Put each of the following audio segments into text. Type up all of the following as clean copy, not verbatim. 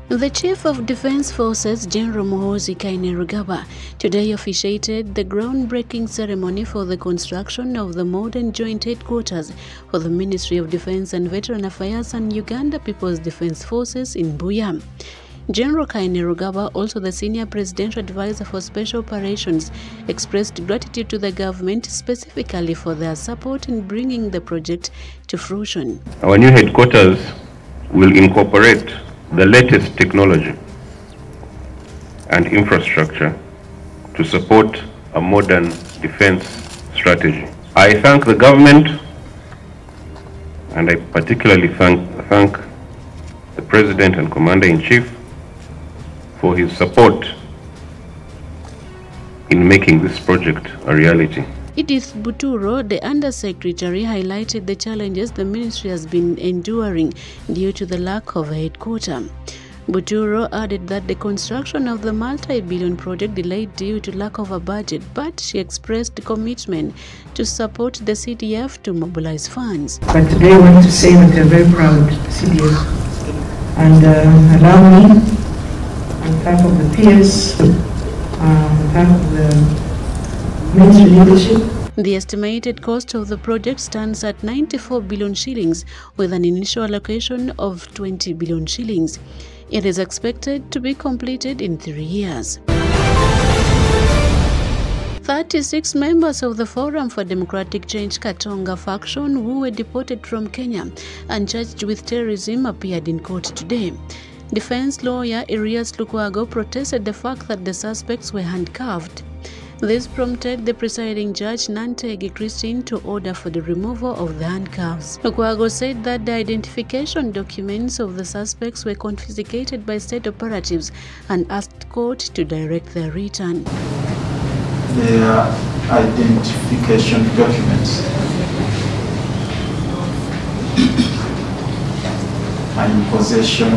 The Chief of Defense Forces, General Muhoozi Kainerugaba, today officiated the groundbreaking ceremony for the construction of the modern joint headquarters for the Ministry of Defense and Veteran Affairs and Uganda People's Defense Forces in Buya. General Kainerugaba, also the Senior Presidential Advisor for Special Operations, expressed gratitude to the government specifically for their support in bringing the project to fruition. Our new headquarters will incorporate the latest technology and infrastructure to support a modern defense strategy. I thank the government, and I particularly thank the President and Commander-in-Chief for his support in making this project a reality. Edith Buturo, the Undersecretary, highlighted the challenges the ministry has been enduring due to the lack of a headquarter. Buturo added that the construction of the multi-billion project delayed due to lack of a budget, but she expressed commitment to support the CDF to mobilize funds. But today I want to say that we are very proud CDF, and allow me on behalf of the peers, on behalf of the ministry leadership. The estimated cost of the project stands at 94 billion shillings with an initial allocation of 20 billion shillings. It is expected to be completed in 3 years. 36 members of the Forum for Democratic Change Katonga faction who were deported from Kenya and charged with terrorism appeared in court today. Defense lawyer Erias Lukwago protested the fact that the suspects were handcuffed. This prompted the presiding judge, Nantege Christine, to order for the removal of the handcuffs. Lukwago said that the identification documents of the suspects were confiscated by state operatives and asked court to direct their return. Their identification documents are in possession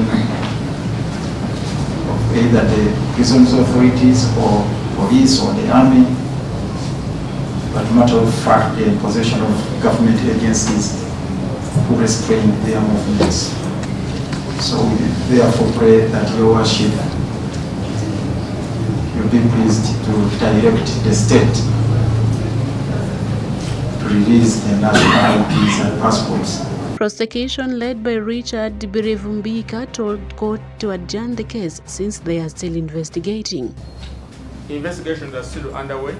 of either the prisons authorities or police or the army, but matter of fact, they're in possession of government agencies who restrain their movements. So we therefore pray that your worship, you'll be pleased to direct the state to release the national IDs and passports. Prosecution led by Richard Birevumbika told court to adjourn the case since they are still investigating. Investigations are still underway.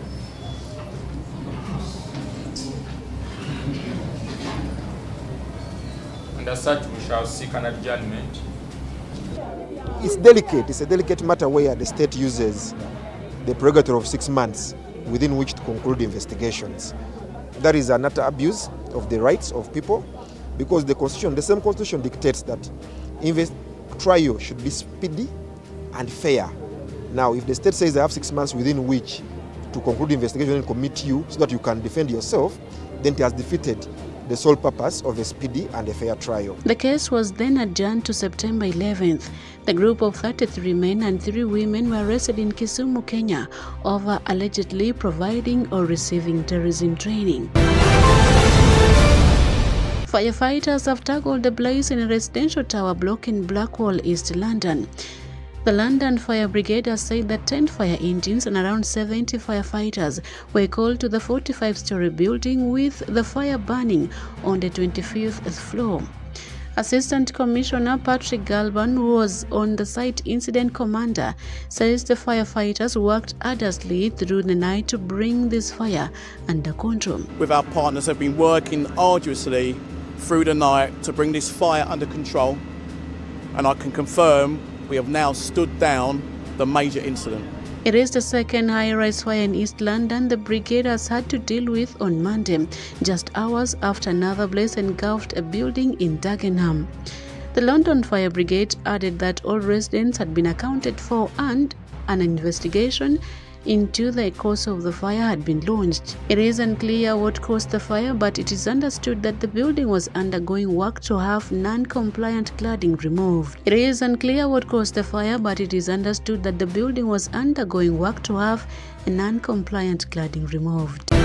And as such, we shall seek an adjournment. It's delicate. It's a delicate matter where the state uses the prerogative of 6 months within which to conclude investigations. That is an utter abuse of the rights of people, because the Constitution, the same Constitution dictates that trial should be speedy and fair. Now, if the state says they have 6 months within which to conclude the investigation and commit you so that you can defend yourself, then it has defeated the sole purpose of a speedy and a fair trial. The case was then adjourned to September 11th. The group of 33 men and 3 women were arrested in Kisumu, Kenya, over allegedly providing or receiving terrorism training. Firefighters have tackled the blaze in a residential tower block in Blackwall, East London. The London Fire Brigade has said that 10 fire engines and around 70 firefighters were called to the 45-story building with the fire burning on the 25th floor. Assistant Commissioner Patrick Galban, who was on the site incident commander, says the firefighters worked arduously through the night to bring this fire under control. With our partners, have been working arduously through the night to bring this fire under control, and I can confirm we have now stood down the major incident. It is the second high-rise fire in East London the brigade has had to deal with on Monday, just hours after another blaze engulfed a building in Dagenham. The London Fire Brigade added that all residents had been accounted for and an investigation into the cause of the fire had been launched. It is unclear what caused the fire, but it is understood that the building was undergoing work to have non-compliant cladding removed. It is unclear what caused the fire, but it is understood that the building was undergoing work to have a non-compliant cladding removed.